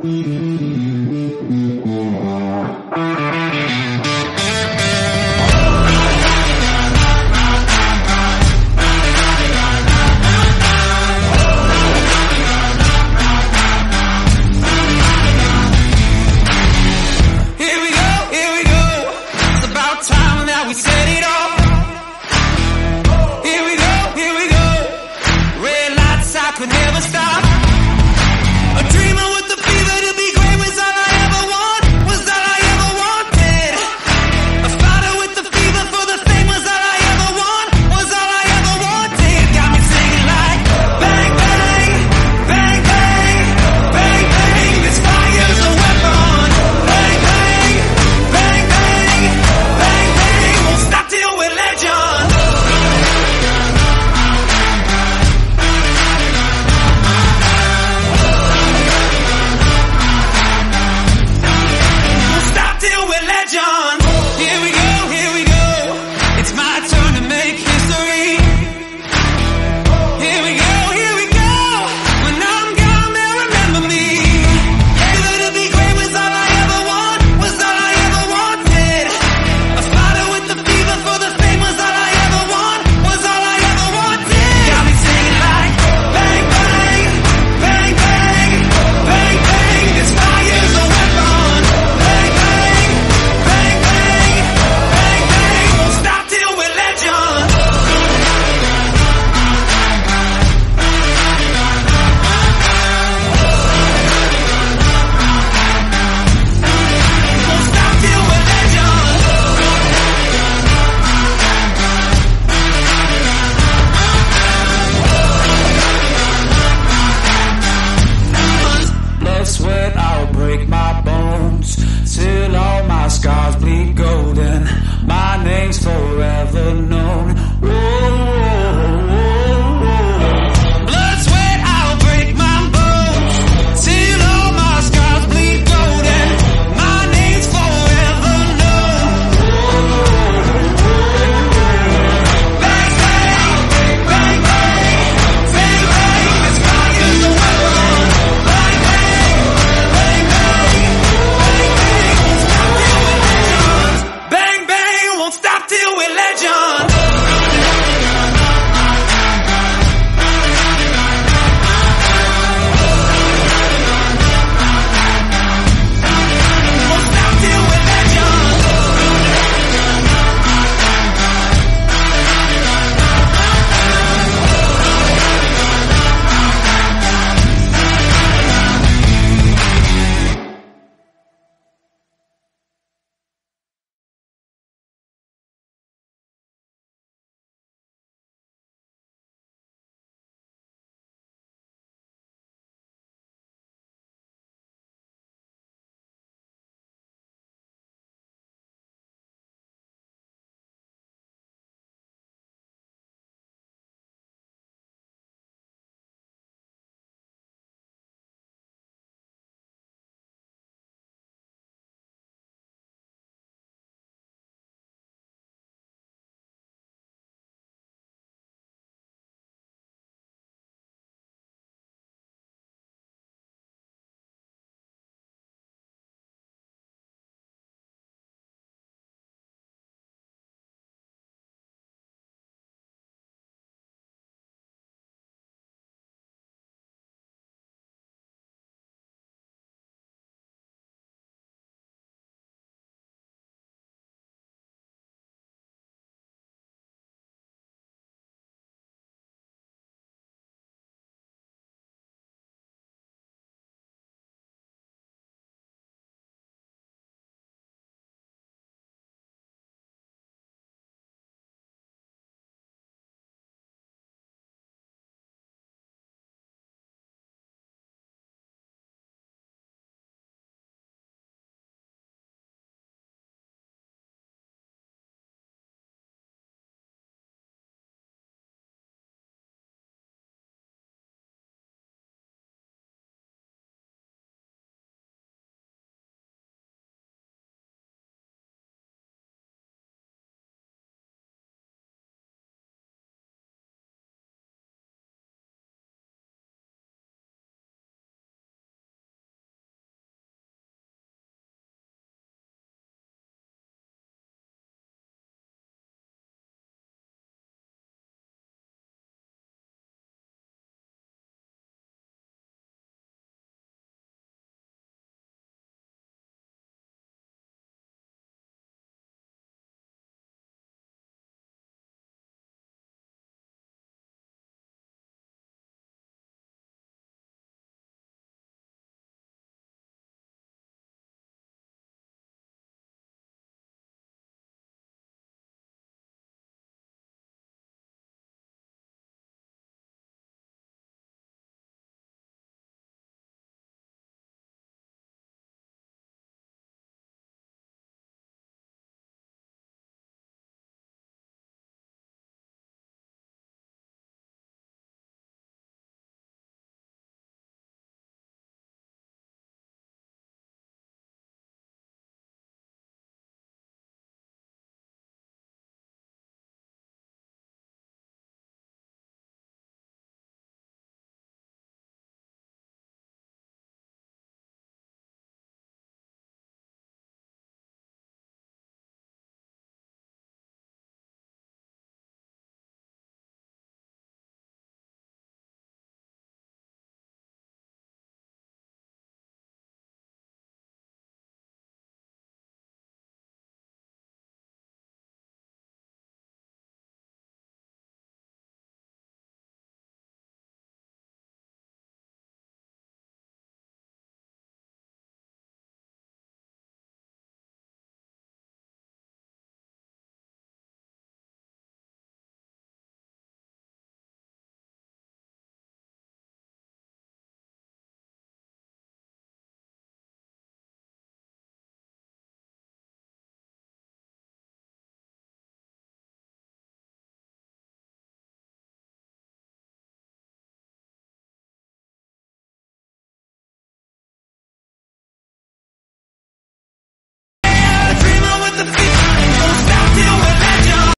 We set it off. Here we go. Red lights, I could never stop. A dreamer with the fever to be great was all I ever want, was all I ever wanted. A fighter with the fever for the fame was all I ever want, was all I ever wanted. Got me singing like bang, bang, bang, bang, bang, bang. This fire's a weapon. Bang, bang, bang, bang, bang, bang. Won't stop till we're legends. Won't stop till we're legends. Here we go. It's my turn to make history. Here we go. When I'm gone, they'll remember me. Fever to be great was all I ever want, was all I ever wanted. A fighter with the fever for the fame was all I ever want, was all I ever wanted. Got me singing like bang, bang, bang, bang, bang, bang. This fire's a weapon. Bang, bang, bang, bang, bang, bang. Won't stop till we're legends. Won't stop till we're legends. Blood, sweat, I'll break my bones till all my scars bleed golden. My name's forever known.